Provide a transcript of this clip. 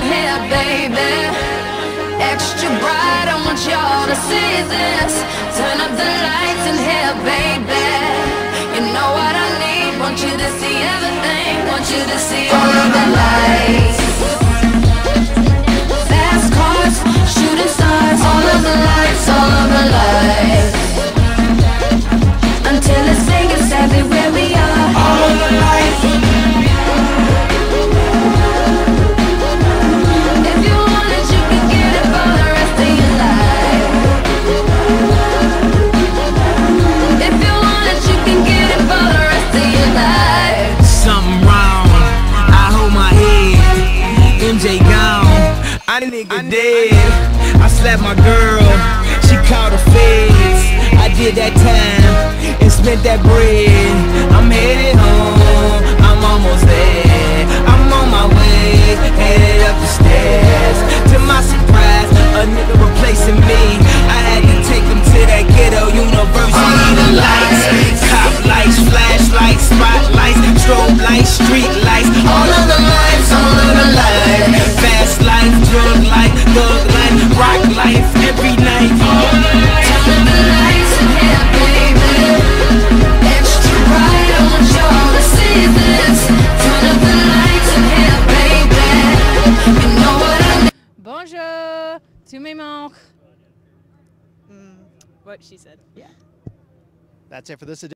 here, baby. Extra bright, I want y'all to see this. Turn up the lights in here, baby. You know what I need, want you to see everything. Want you to see all of the lights. Fast cars, shooting stars, all of the lights, all of the lights. Until it's Vegas everywhere we are. All of the lights. If you want it, you can get it for the rest of your life. If you want it, you can get it for the rest of your life. Something wrong, I hold my head. MJ gone, I nigga dead. I slapped my girl, she called the feds. I did that time and spent that bread. I'm headed home, I'm almost there. I'm on my way, headed up the stairs. To my surprise, a nigga replacing me. I had to take him to that ghetto university. The lights, cop lights, flashlights, spotlights, strobe lights, street lights. All of the lights, all of the lights. Fast life, drug life, thug life, rock life, every night. Turn the lights in here, baby. Extra bright, I want y'all to see this. Turn up the lights in here, baby. You know what I need. Bonjour, tous mes membres. What she said. Yeah. That's it for this edition.